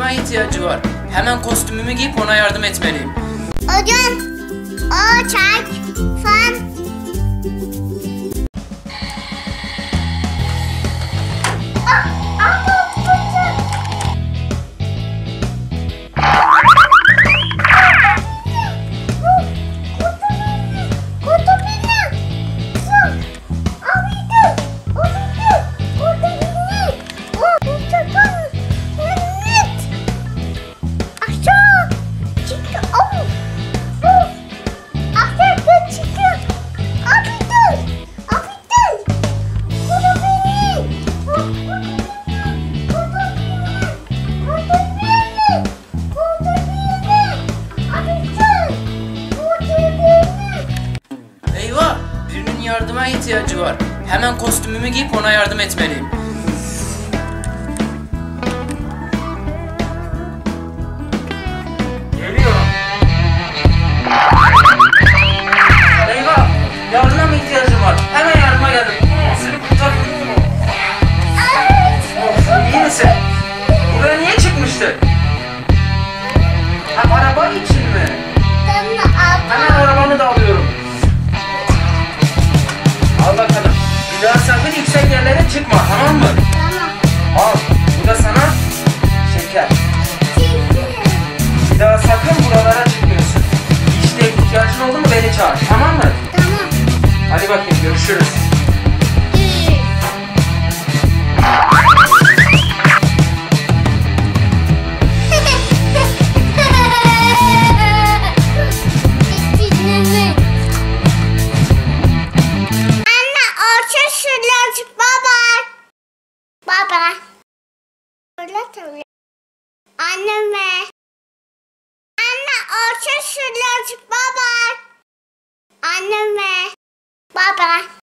yardıma ihtiyacı var. Hemen kostümümü giyip ona yardım etmeliyim. Hocam, olacak, sen. Eyvah! Birinin yardıma ihtiyacı var. Hemen kostümümü giyip ona yardım etmeliyim. Geliyorum. Eyvah! Yardıma mı ihtiyacım var? Hemen yardıma geldim. Seni kurtardım. İyi misin? Buraya niye çıkmıştın? Ha, araba için mi? Hemen arabanı da alıyorum. Al bakalım. Bir daha sakın yüksek yerlere çıkma, tamam mı? Tamam. Al. Bu da sana şeker. Bir daha sakın buralara çıkmıyorsun. İşte ihtiyacın oldu mu beni çağır, tamam mı? Tamam. Hadi bakayım, görüşürüz. Baba. Öyle tabii. Anneme. Anne orta şuracık baba. Anneme. Baba.